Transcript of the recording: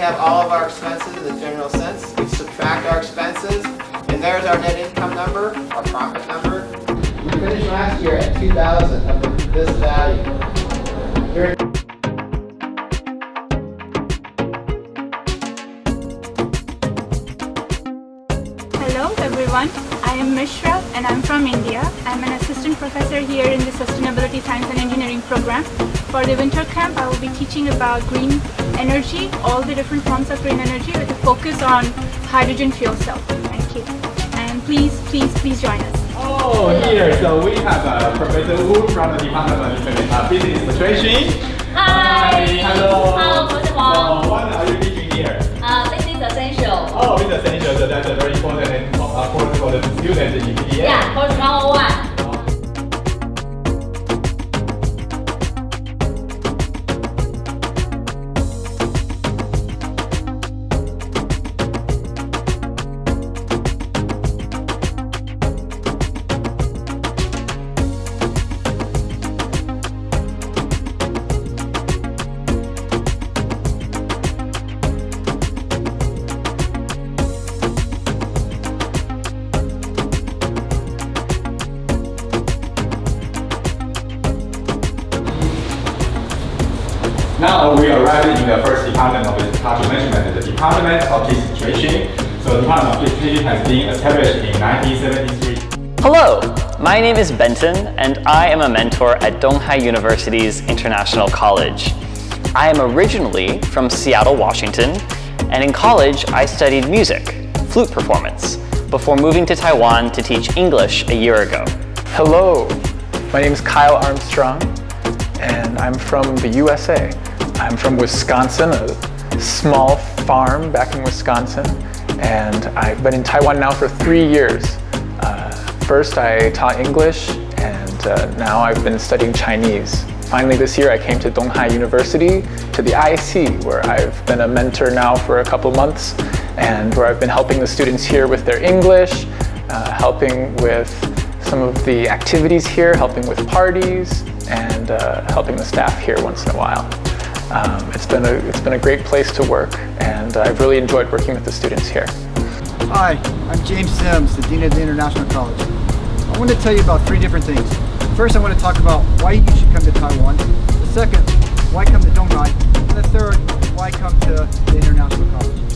have all of our expenses in the general sense. We subtract our expenses, and there's our net income number, our profit number. We finished last year at 2,000 of this value. Hello everyone, I am Mishra and I'm from India. I'm an assistant professor here in the Sustainability Science and Engineering program. For the winter camp, I will be teaching about green energy, all the different forms of green energy with a focus on hydrogen fuel cell. Thank you. And please join us. Oh, here, so we have Professor Wu from the Department of Business Administration. Hi. Hello. Hello, Professor Huang. So what are you teaching here? Business essential. Oh, business essential, so that's a very important course for the students in PDA. Yeah, course 101. Now we arrived in the first department of agriculture management, the Department of Peace Situation. So the Department of Peace Situation has been established in 1973. Hello, my name is Benton and I am a mentor at Donghai University's International College. I am originally from Seattle, Washington, and in college I studied music, flute performance, before moving to Taiwan to teach English a year ago. Hello, my name is Kyle Armstrong and I'm from the USA. I'm from Wisconsin, a small farm back in Wisconsin, and I've been in Taiwan now for 3 years. First I taught English, and now I've been studying Chinese. Finally this year I came to Donghai University, to the IC, where I've been a mentor now for a couple months, and where I've been helping the students here with their English, helping with some of the activities here, helping with parties, and helping the staff here once in a while. It's been a great place to work, and I've really enjoyed working with the students here. Hi, I'm James Sims, the Dean of the International College. I want to tell you about 3 different things. First, I want to talk about why you should come to Taiwan. The second, why come to Donghai. And the third, why come to the International College.